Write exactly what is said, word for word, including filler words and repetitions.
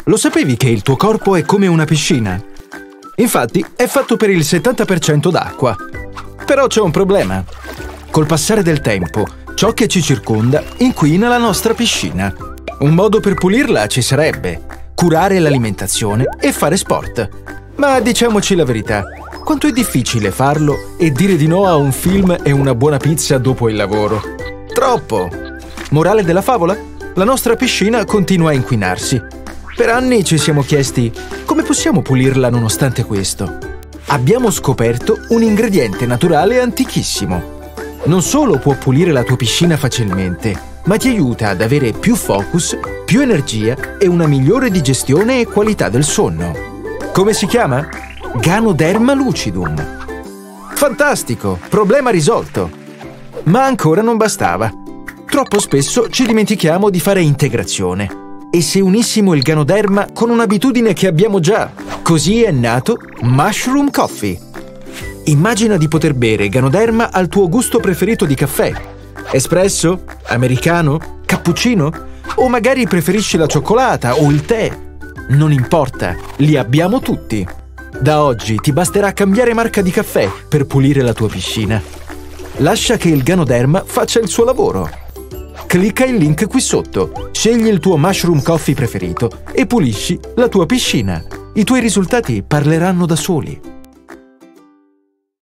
Lo sapevi che il tuo corpo è come una piscina? Infatti, è fatto per il settanta per cento d'acqua. Però c'è un problema. Col passare del tempo, ciò che ci circonda inquina la nostra piscina. Un modo per pulirla ci sarebbe: curare l'alimentazione e fare sport. Ma diciamoci la verità, quanto è difficile farlo e dire di no a un film e una buona pizza dopo il lavoro. Troppo! Morale della favola? La nostra piscina continua a inquinarsi. Per anni ci siamo chiesti come possiamo pulirla nonostante questo. Abbiamo scoperto un ingrediente naturale antichissimo. Non solo può pulire la tua piscina facilmente, ma ti aiuta ad avere più focus, più energia e una migliore digestione e qualità del sonno. Come si chiama? Ganoderma lucidum. Fantastico! Problema risolto! Ma ancora non bastava. Troppo spesso ci dimentichiamo di fare integrazione. E se unissimo il Ganoderma con un'abitudine che abbiamo già? Così è nato Mushroom Coffee. Immagina di poter bere Ganoderma al tuo gusto preferito di caffè. Espresso? Americano? Cappuccino? O magari preferisci la cioccolata o il tè? Non importa, li abbiamo tutti. Da oggi ti basterà cambiare marca di caffè per pulire la tua piscina. Lascia che il Ganoderma faccia il suo lavoro. Clicca il link qui sotto, scegli il tuo Mushroom Coffee preferito e pulisci la tua piscina. I tuoi risultati parleranno da soli.